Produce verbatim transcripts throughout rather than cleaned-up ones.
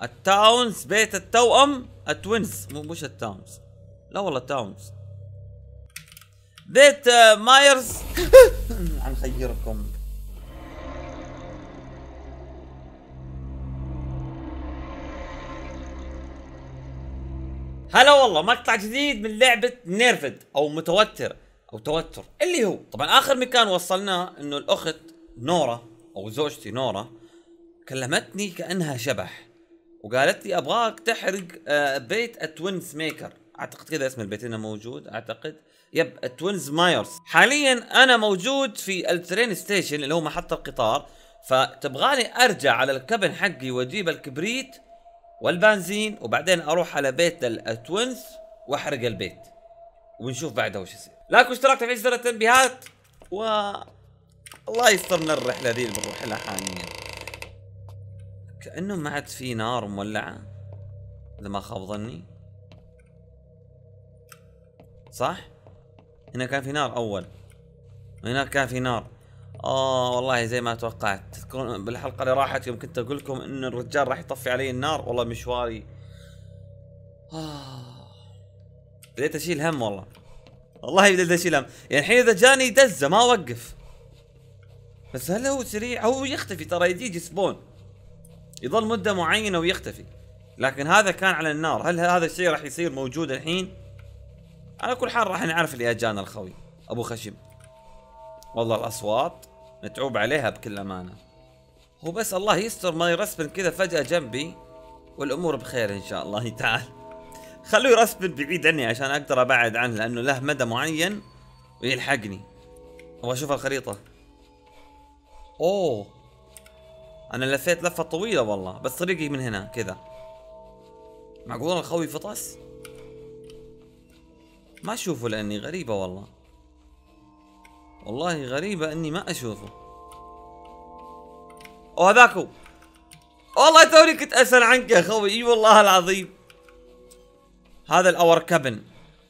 التاونز بيت التوأم التوينز، مو مش التاونز، لا والله التاونز. بيت آه مايرز. عن خيركم. هلا والله، مقطع جديد من لعبة نيرفد او متوتر او توتر، اللي هو طبعا اخر مكان وصلناه انه الاخت نورا او زوجتي نورا كلمتني كانها شبح وقالت لي ابغاك تحرق آه بيت التوينز ميكر، اعتقد كذا اسم البيت هنا موجود، اعتقد يب التوينز مايرز. حاليا انا موجود في الترين ستيشن اللي هو محطة القطار، فتبغاني ارجع على الكبن حقي واجيب الكبريت والبنزين وبعدين اروح على بيت التوينز واحرق البيت ونشوف بعدها وش يصير. لايك واشتراك تفعيل زر التنبيهات و الله يسترنا الرحلة ذي اللي بنروح لها حاليا. كأنه ما عاد في نار مولعة إذا ما خاب ظني، صح؟ هنا كان في نار أول وهناك كان في نار. آه والله زي ما توقعت. تذكرون بالحلقة اللي راحت يوم كنت أقول لكم إن الرجال راح يطفي علي النار؟ والله مشواري آه بديت أشيل هم والله، والله بديت أشيل هم. يعني الحين إذا جاني دزة ما أوقف، بس هل هو سريع؟ هو يختفي ترى، يجي سبون يظل مدة معينة ويختفي، لكن هذا كان على النار. هل هذا الشيء راح يصير موجود الحين؟ على كل حال راح نعرف اللي اجانا الخوي ابو خشم. والله الاصوات نتعوب عليها بكل امانة. هو بس الله يستر ما يرسبن كذا فجأة جنبي والامور بخير ان شاء الله تعالى. خلوه يرسبن بعيد عني عشان اقدر ابعد عنه، لانه له مدى معين ويلحقني. ابغى اشوف الخريطة. اوه انا لفيت لفة طويلة والله، بس طريقي من هنا كذا. معقول الخوي فطس؟ ما اشوفه لاني غريبة والله، والله غريبة اني ما اشوفه. اوه هذاك هو. والله توني كنت اسأل عنك يا خوي، اي والله العظيم. هذا الاور كابن.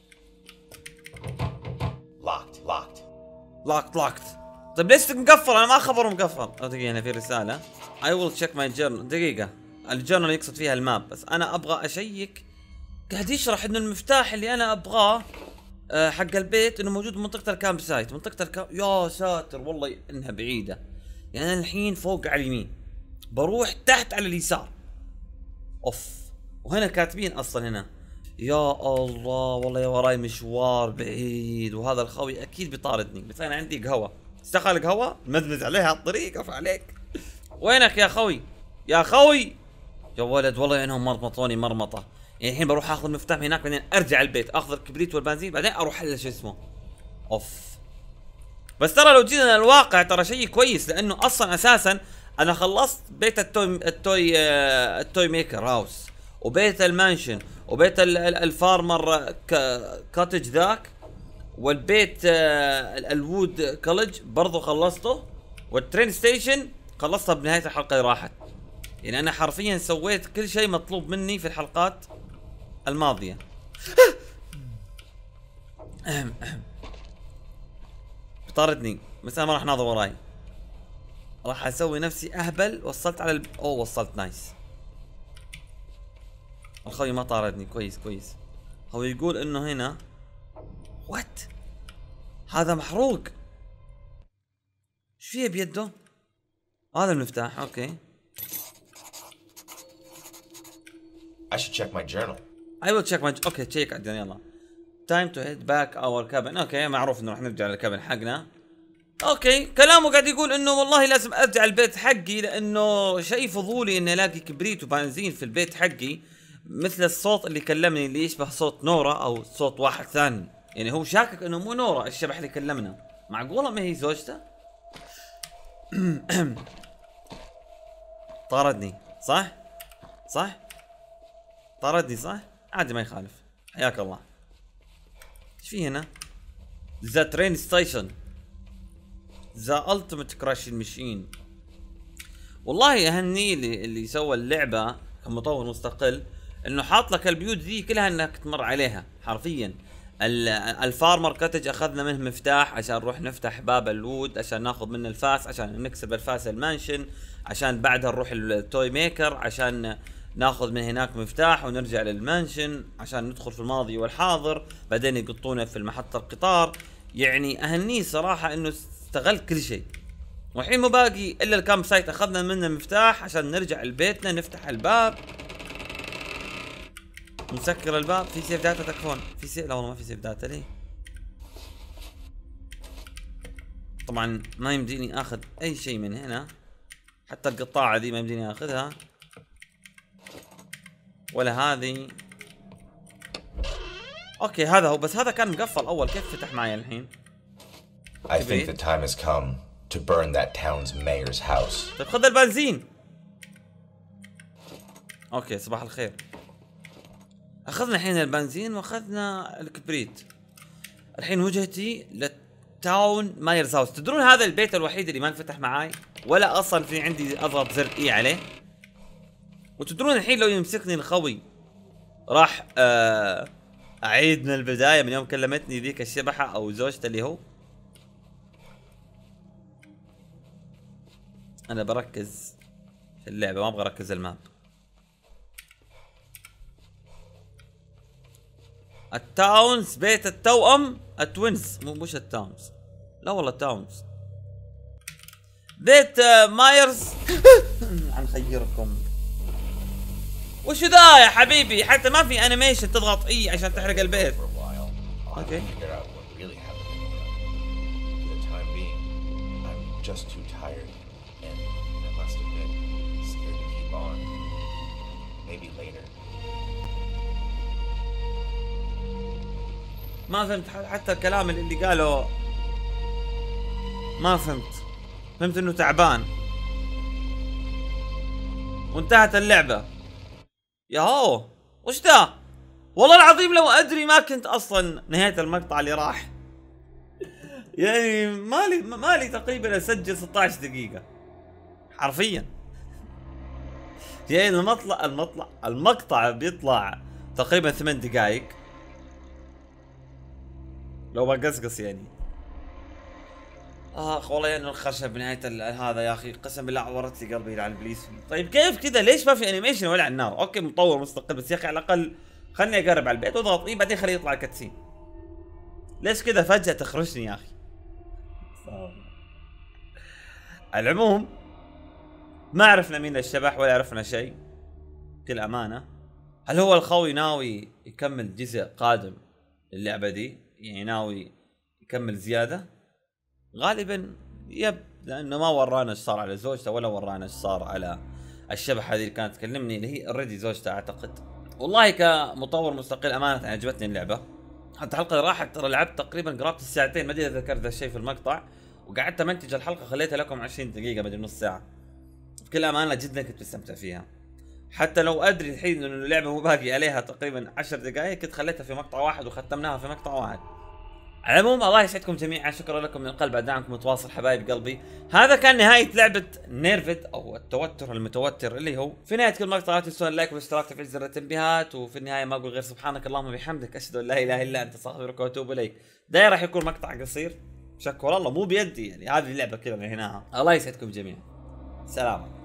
Locked, locked. لوكت لوكت. طيب ليش مقفل؟ انا ما خبره مقفل. او دقيقة هنا في رسالة. I will check my journal. دقيقة. الجورنال يقصد فيها الماب، بس انا ابغى اشيك. قاعد يشرح انه المفتاح اللي انا ابغاه أه حق البيت انه موجود بمنطقة الكامب سايت. منطقة الكامب يا ساتر والله انها بعيدة. يعني انا الحين فوق على اليمين، بروح تحت على اليسار. اوف، وهنا كاتبين اصلا هنا. يا الله والله يا وراي مشوار بعيد، وهذا الخوي اكيد بيطاردني، بس انا عندي قهوة. استخل قهوة مزمز عليها على الطريق. اف عليك. وينك يا خوي؟ يا خوي يا ولد، والله انهم مرمطوني مرمطة. يعني الحين بروح اخذ المفتاح من هناك، بعدين ارجع البيت اخذ الكبريت والبنزين، بعدين اروح على شو اسمه. اوف. بس ترى لو جينا الواقع ترى شيء كويس، لانه اصلا اساسا انا خلصت بيت التوي التوي آه التوي ميكر هاوس، وبيت المانشن، وبيت الفارمر كاتج ذاك، والبيت آه الوود كولج برضو خلصته، والترين ستيشن خلصتها بنهاية الحلقة اللي راحت. يعني انا حرفيا سويت كل شيء مطلوب مني في الحلقات الماضية. بطاردني، بس انا ما راح ناظر وراي، راح اسوي نفسي اهبل. وصلت على الب... اوه وصلت، نايس. الخوي ما طاردني، كويس كويس. هو يقول انه هنا وات، هذا محروق. ايش فيه بيده؟ هذا المفتاح. اوكي. I should check my journal. I will check my... اوكي تشيك عندنا. يلا time to head back our cabin. اوكي معروف انه راح نرجع للكابن حقنا. اوكي كلامه قاعد يقول انه والله لازم ارجع البيت حقي، لانه شيء فضولي اني الاقي كبريت وبنزين في البيت حقي، مثل الصوت اللي كلمني اللي يشبه صوت نورا او صوت واحد ثاني. يعني هو شاكك انه مو نورا الشبح اللي كلمنا. معقوله ما هي زوجته؟ طاردني صح؟ صح؟ طاردني صح؟ عادي ما يخالف. حياك الله. ايش في هنا؟ ذا ترين ستيشن، ذا التيميت كراشين ماشين. والله اهني اللي اللي سوى اللعبه كمطور مستقل، انه حاط لك البيوت ذي كلها انك تمر عليها حرفيا. الفارمر كاتج اخذنا منه مفتاح عشان نروح نفتح باب الوود، عشان ناخذ منه الفاس، عشان نكسب الفاس المانشن، عشان بعدها نروح التوي ميكر، عشان ناخذ من هناك مفتاح ونرجع للمانشن عشان ندخل في الماضي والحاضر، بعدين يقطونا في المحطة القطار. يعني اهنيه صراحة انه استغل كل شيء. والحين مو باقي الا الكامب سايت، اخذنا منه مفتاح عشان نرجع لبيتنا، نفتح الباب نسكر الباب. في سيف داتا تكفون؟ في سيف؟ لا والله ما في سيف داتا. ليه؟ طبعا ما يمديني اخذ اي شيء من هنا، حتى القطاعة دي ما يمديني اخذها، ولا هذه. اوكي هذا هو، بس هذا كان مقفل اول، كيف فتح معي الحين؟ I think the time has come to burn that town's mayor's house. طيب خذ البنزين. اوكي صباح الخير. اخذنا الحين البنزين واخذنا الكبريت. الحين وجهتي للتاون مايرز هاوس. تدرون هذا البيت الوحيد اللي ما انفتح معاي، ولا اصلا في عندي اضغط زر اي عليه. وتدرون الحين لو يمسكني الخوي راح آه اعيد من البداية من يوم كلمتني ذيك الشبحة او زوجته اللي هو. انا بركز في اللعبة، ما ابغى اركز الماب. التاونز بيت التوأم، التوينز، مو مش التاونز، لا والله التاونز. بيت آه مايرز. عن خيركم. وشو ذا يا حبيبي؟ حتى ما في انيميشن تضغط اي عشان تحرق البيت. اوكي. ما فهمت حتى الكلام اللي قاله، ما فهمت. فهمت انه تعبان وانتهت اللعبة. ياهو وش ذا؟ والله العظيم لو ادري ما كنت اصلا نهاية المقطع اللي راح. يعني مالي مالي تقريبا اسجل ستة عشر دقيقة حرفيا. يعني المطلع المطلع المقطع بيطلع تقريبا ثمان دقائق لو بقصقص يعني. اخ والله يعني الخشب بنهاية هذا يا اخي قسم بالله عورت لي قلبي على البليس. طيب كيف كذا؟ ليش ما في انيميشن ولا على النار؟ اوكي مطور مستقل، بس يا اخي على الاقل خلني اقرب على البيت واضغط اي بعدين خليه يطلع الكاتسين. ليش كذا فجأة تخرجني يا اخي؟ على العموم ما عرفنا مين الشبح ولا عرفنا شيء بكل امانة. هل هو الخوي ناوي يكمل جزء قادم اللعبة دي؟ يعني ناوي يكمل زيادة؟ غالبا يب، لانه ما ورانا ايش صار على زوجته ولا ورانا ايش صار على الشبح هذه اللي كانت تكلمني، اللي هي اوريدي زوجته اعتقد. والله كمطور مستقل امانه عجبتني اللعبه. حتى الحلقه اللي راحت ترى لعبت تقريبا قرابه الساعتين، ما ادري اذا ذكرت ذا الشيء في المقطع، وقعدت امنتج الحلقه خليتها لكم عشرين دقيقه بدل نص ساعه. بكل امانه جدا كنت مستمتع فيها، حتى لو ادري الحين انه اللعبه مو باقي عليها تقريبا عشر دقائق كنت خليتها في مقطع واحد وختمناها في مقطع واحد. على العموم الله يسعدكم جميعا، شكرا لكم من القلب على دعمكم متواصل حبايب قلبي. هذا كان نهاية لعبة نيرفد او التوتر المتوتر، اللي هو في نهاية كل مقطع لا تنسون اللايك والاشتراك وتفعيل زر التنبيهات. وفي النهاية ما اقول غير سبحانك اللهم وبحمدك اشهد ان لا اله الا انت استغفرك واتوب اليك. ده راح يكون مقطع قصير شكرا الله، مو بيدي يعني، هذه اللعبة كذا نهيناها. الله يسعدكم جميعا، سلام.